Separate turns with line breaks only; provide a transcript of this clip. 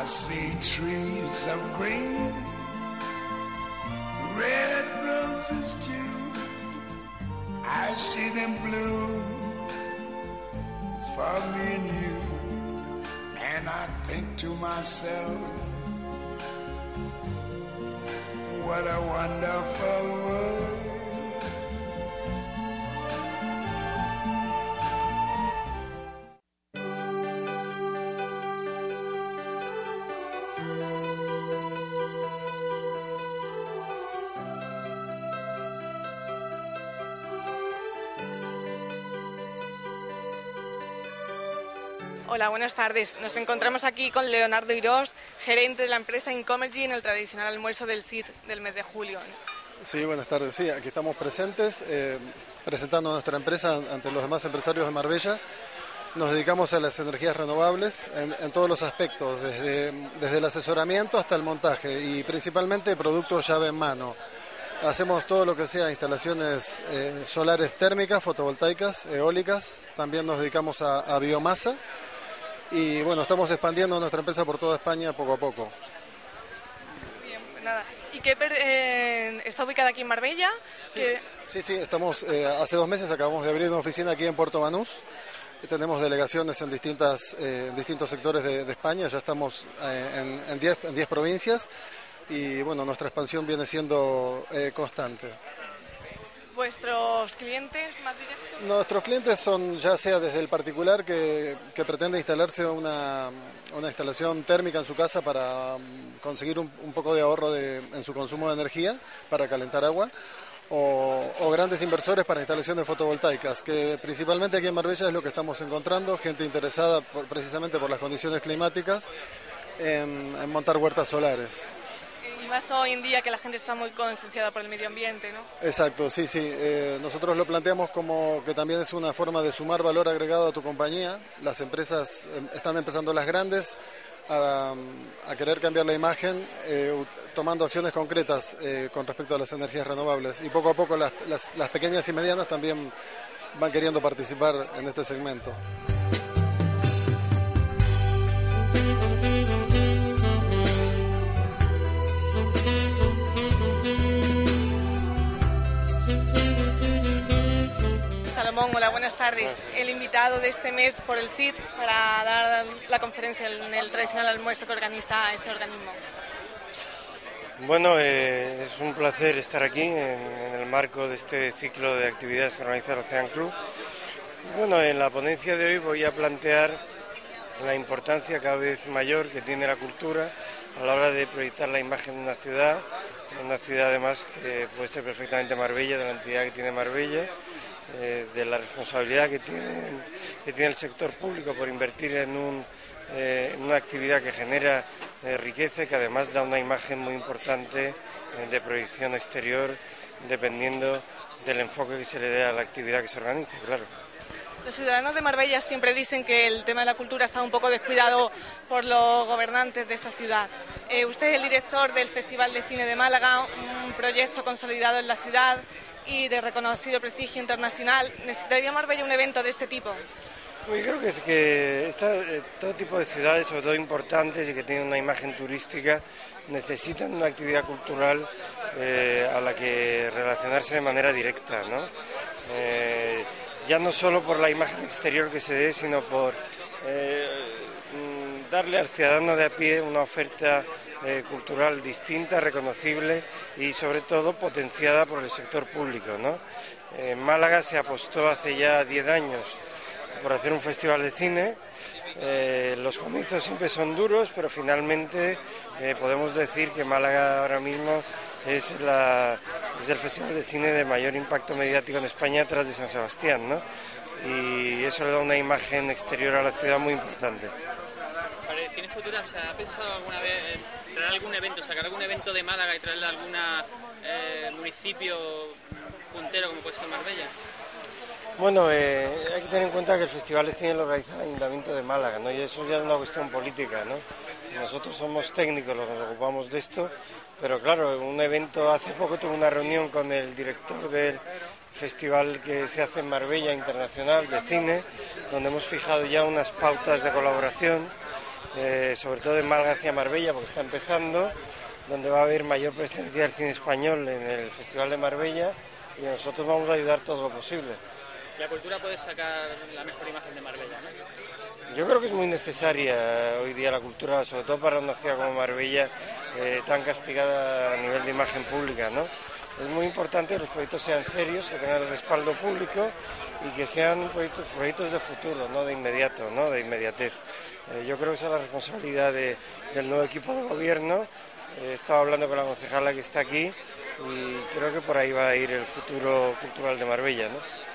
see trees of green, red roses too. I see them bloom for me and you. And I think to myself, what a wonderful world.
Hola, buenas tardes. Nos encontramos aquí con Leonardo Irós, gerente de la empresa Incomergy en el tradicional almuerzo del CIT del mes de julio.
Sí, buenas tardes. Sí, aquí estamos presentes, presentando nuestra empresa ante los demás empresarios de Marbella. Nos dedicamos a las energías renovables en todos los aspectos, desde el asesoramiento hasta el montaje y principalmente productos llave en mano. Hacemos todo lo que sea instalaciones solares térmicas, fotovoltaicas, eólicas. También nos dedicamos a biomasa. Y bueno, estamos expandiendo nuestra empresa por toda España poco a poco.
Bien, pues nada. ¿Y qué está ubicada aquí en Marbella?
Sí, estamos, hace 2 meses acabamos de abrir una oficina aquí en Puerto Banús. Tenemos delegaciones en distintos sectores de España, ya estamos en 10 provincias y bueno, nuestra expansión viene siendo constante.
¿Vuestros clientes más directos?
Nuestros clientes son ya sea desde el particular que pretende instalarse una instalación térmica en su casa para conseguir un poco de ahorro en su consumo de energía para calentar agua, o grandes inversores para instalaciones fotovoltaicas, que principalmente aquí en Marbella es lo que estamos encontrando, gente interesada precisamente por las condiciones climáticas en montar huertas solares.
Y más hoy en día que la gente está muy concienciada por el medio ambiente, ¿no?
Exacto, sí. Nosotros lo planteamos como que también es una forma de sumar valor agregado a tu compañía. Las empresas están empezando, las grandes, a querer cambiar la imagen, tomando acciones concretas con respecto a las energías renovables. Y poco a poco las pequeñas y medianas también van queriendo participar en este segmento.
Hola, buenas tardes. El invitado de este mes por el CIT para dar la conferencia en el tradicional almuerzo que organiza este organismo.
Bueno, es un placer estar aquí en el marco de este ciclo de actividades que organiza el Ocean Club. Bueno, en la ponencia de hoy voy a plantear la importancia cada vez mayor que tiene la cultura a la hora de proyectar la imagen de una ciudad además que puede ser perfectamente Marbella, de la entidad que tiene Marbella, de la responsabilidad que tiene el sector público por invertir en una actividad que genera riqueza y que además da una imagen muy importante de proyección exterior, dependiendo del enfoque que se le dé a la actividad que se organice, claro.
Los ciudadanos de Marbella siempre dicen que el tema de la cultura está un poco descuidado por los gobernantes de esta ciudad. Usted es el director del Festival de Cine de Málaga, un proyecto consolidado en la ciudad y de reconocido prestigio internacional. ¿Necesitaría Marbella un evento de este tipo?
Yo creo que todo tipo de ciudades, sobre todo importantes y que tienen una imagen turística, necesitan una actividad cultural a la que relacionarse de manera directa, ¿no? Ya no solo por la imagen exterior que se dé, sino por darle al ciudadano de a pie una oferta cultural distinta, reconocible y sobre todo potenciada por el sector público, ¿no? En Málaga se apostó hace ya 10 años por hacer un festival de cine. Los comienzos siempre son duros, pero finalmente podemos decir que Málaga ahora mismo es el festival de cine de mayor impacto mediático en España tras de San Sebastián, ¿no? Y eso le da una imagen exterior a la ciudad muy importante.
Para el Cine Futura, ¿se ha pensado alguna vez traer algún evento, sacar algún evento de Málaga y traerle a algún municipio puntero como puede ser Marbella?
Bueno, hay que tener en cuenta que el Festival de Cine lo organiza el Ayuntamiento de Málaga, ¿no? Y eso ya es una cuestión política, ¿no? Nosotros somos técnicos los que nos ocupamos de esto, pero claro, un evento, hace poco tuve una reunión con el director del festival que se hace en Marbella Internacional de Cine, donde hemos fijado ya unas pautas de colaboración sobre todo en Málaga hacia Marbella, porque está empezando, donde va a haber mayor presencia del cine español en el Festival de Marbella, y nosotros vamos a ayudar todo lo posible.
La cultura puede sacar la mejor imagen de Marbella, ¿no?
Yo creo que es muy necesaria hoy día la cultura, sobre todo para una ciudad como Marbella, tan castigada a nivel de imagen pública, ¿no? Es muy importante que los proyectos sean serios, que tengan el respaldo público y que sean proyectos de futuro, no de inmediato, no de inmediatez. Yo creo que esa es la responsabilidad del nuevo equipo de gobierno. He estado hablando con la concejala que está aquí y creo que por ahí va a ir el futuro cultural de Marbella, ¿no?